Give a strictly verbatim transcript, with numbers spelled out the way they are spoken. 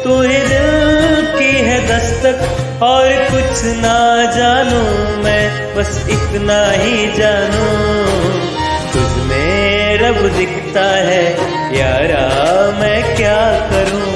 तू ही दिल की है दस्तक और कुछ ना जानू मैं, बस इतना ही जानू तुझमें रब दिखता है यारा, मैं क्या करूं।